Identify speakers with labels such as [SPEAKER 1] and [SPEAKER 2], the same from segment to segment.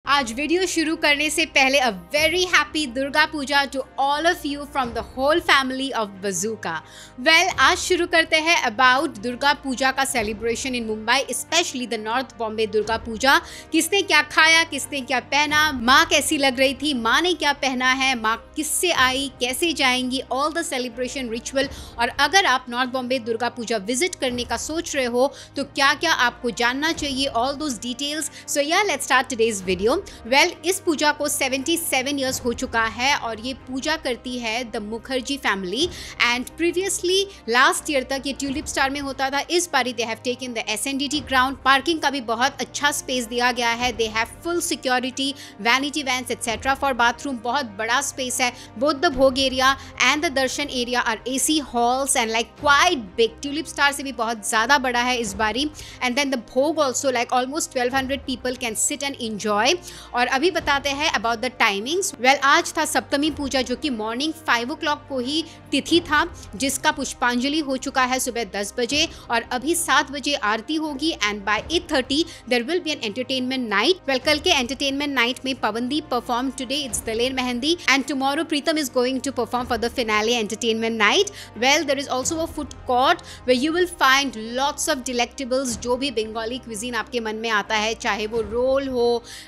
[SPEAKER 1] आज वीडियो शुरू करने से पहले a very happy Durga Puja to all of you from the whole family of बजूका। वेल, आज शुरू करते हैं अबाउट दुर्गा पूजा का celebration in Mumbai, specially the north Bombay Durga Puja. किसने क्या खाया, किसने क्या पहना, माँ कैसी लग रही थी, माँ ने क्या पहना है, माँ किससे आई, कैसे जाएंगी, ऑल द सेलिब्रेशन रिचुअल। और अगर आप नॉर्थ बॉम्बे दुर्गा पूजा विजिट करने का सोच रहे हो तो क्या क्या आपको जानना चाहिए, all those details. So ya let's start today's video. Well, इस पूजा को 77 ईयर्स हो चुका है और ये पूजा करती है the Mukherjee family. And previously last year तक ये ट्यूलिप स्टार में होता था। इस बारी they have taken the SNDT ground. Parking का भी बहुत अच्छा स्पेस दिया गया है। They have full security, vanity vans etcetera for bathroom. बहुत बड़ा स्पेस है। Both the bhog area and the darshan area are AC halls and like quite big. Tulip star से भी बहुत ज़्यादा बड़ा है इस बारी। And then the bhog also like almost 1200 people can sit and enjoy. और अभी बताते हैं अबाउट द टाइमिंग्स। वेल, आज था सप्तमी पूजा जो कि मॉर्निंग 5 o'clock को ही तिथि था, जिसका पुष्पांजलि हो चुका है सुबह 10 बजे और अभी 7 बजे आरती होगी। And by 8:30 there will be an entertainment night. Well, कल के एंटरटेनमेंट नाइट में Pawandeep perform, today it's Daler Mehndi and tomorrow Pritam is going to perform for the finale entertainment night. Well, there is also a food court where you will find lots of delectables. जो भी Bengali cuisine आपके मन में आता है, चाहे वो रोल हो,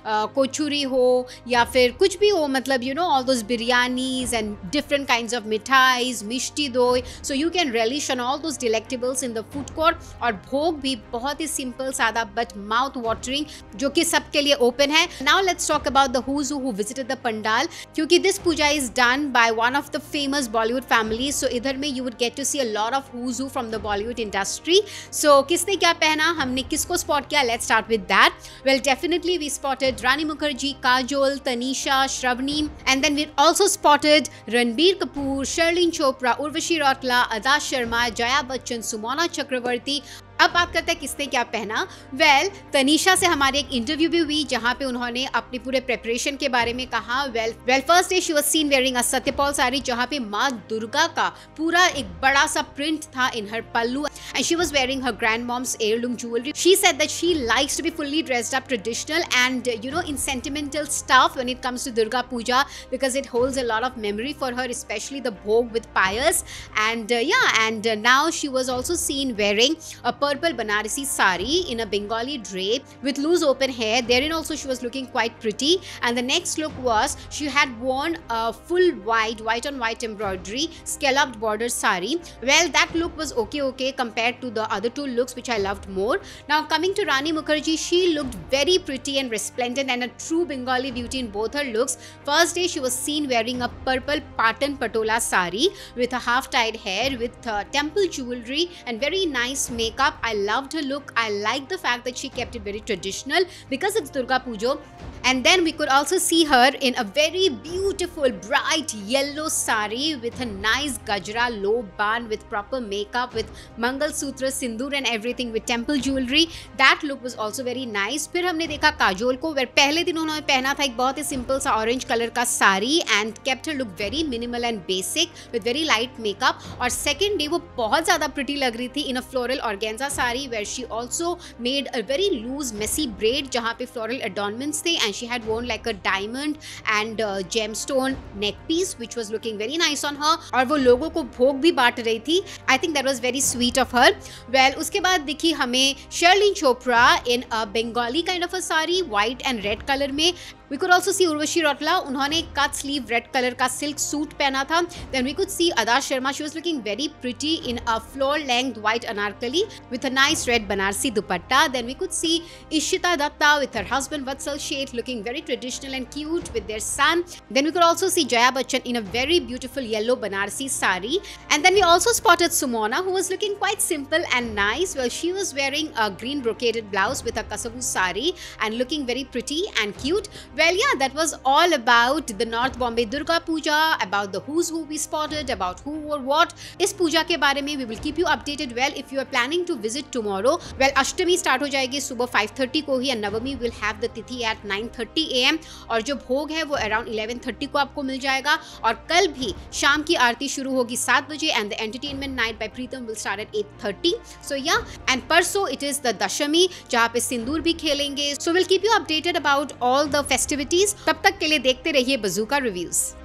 [SPEAKER 1] कोचुरी हो या फिर कुछ भी हो, मतलब you know all those biryanis and different kinds of mithais, mishti doi. So you can relish on all those delectables in the food court। और भोग भी बहुत ही सिंपल सादा बट माउथ वाटरिंग, जो कि सबके लिए ओपन है। Now let's talk about the who's who visited the pandal, क्योंकि this puja is done by one of the famous Bollywood family. So इधर में you would get to see a lot of who's who from the Bollywood industry. So किसने क्या पहना, हमने किसको spot किया, let's start with that. Well, definitely we spotted Rani Mukherjee, Kajol, Tanisha, Shravani, and then we also spotted Ranbir Kapoor, Sherlyn Chopra, Urvashi Rautela, Adah Sharma, Jaya Bachchan, Sumona चक्रवर्ती। अब बात करते हैं किसने क्या पहना। वेल, तनीषा से हमारी एक इंटरव्यू भी हुई जहां पे उन्होंने अपने पूरे प्रेपरेशन के बारे में कहा। Well, first day she was seen wearing a Satyapal sari, जहां पे माँ दुर्गा का पूरा एक बड़ा सा प्रिंट था in her pallu and she was wearing her grand mom's heirloom jewelry. She said that she likes to be fully dressed up traditional and in sentimental stuff when it comes to Durga Puja because it holds a lot of memory for her, especially the bhog with pyres. And now she was also seen wearing a purple Banarasi sari in a Bengali drape with loose open hair. Therein also she was looking quite pretty. And the next look was she had worn a full white on white embroidery scalloped border sari. Well, that look was okay compared to the other two looks which I loved more. Now coming to Rani Mukherjee, she looked very pretty and resplendent and a true Bengali beauty in both her looks. First day she was seen wearing a purple Patan Patola sari with a half tied hair with temple jewelry and very nice makeup. I loved her look. I liked the fact that she kept it very traditional because it's Durga Puja. And then we could also see her in a very beautiful bright yellow sari with a nice gajra low bun with proper makeup with Mangal Sutra, Sindoor and everything with temple jewelry. That look was also very nice. फिर हमने देखा काजोल को, where पहले दिन उन्होंने पहना था एक बहुत ही सिंपल सा ऑरेंज कलर का साड़ी and kept her look very minimal and basic with very light makeup. और सेकेंड डे वो बहुत ज़्यादा प्रिटी लग रही थी in a floral organza sari where she also made a very loose messy braid जहाँ पे floral adornments थे and she had worn like a diamond and gemstone neck piece which was looking very nice on her. और वो लोगों को भोग भी बांट रही थी. I think that was very sweet of her. Well, उसके बाद दिखी हमें Sherlyn Chopra in a Bengali kind of a sari, white and red color में. We could also see Urvashi Rautela, उन्होंने कट स्लीव रेड कलर का सिल्क सूट पहना था. Then we could see Ada Sharma, she was looking very pretty in a floor length white anarkali with a nice red Banarsi dupatta. Then we could see Ishita Datta with her husband Vatsal Sheth looking very traditional and cute with their son. Then we could also see Jaya Bachchan in a very beautiful yellow Banarsi sari. And then we also spotted Sumona, who was looking quite simple and nice. Well, she was wearing a green brocaded blouse with a kasavu sari and looking very pretty and cute. Well, yeah, that was all about the North Bombay Durga Puja, about the who's who we spotted, about who or what. इस पूजा के बारे में we will keep you updated. Well, if you are planning to visit tomorrow, well, Ashtami start हो जाएगी सुबह 5:30 को ही and Navami will have the तिथि at 9:30. 9:30 AM और जो भोग है वो अराउंड 11:30 को आपको मिल जाएगा। और कल भी शाम की आरती शुरू होगी 7 बजे and the entertainment night by Pritam will start at 8:30। So ya and परसों इट इज द दशमी जहाँ पे सिंदूर भी खेलेंगे। So will keep you updated about all the festivities. तब तक के लिए देखते रहिए बज़ूका रिव्यूज।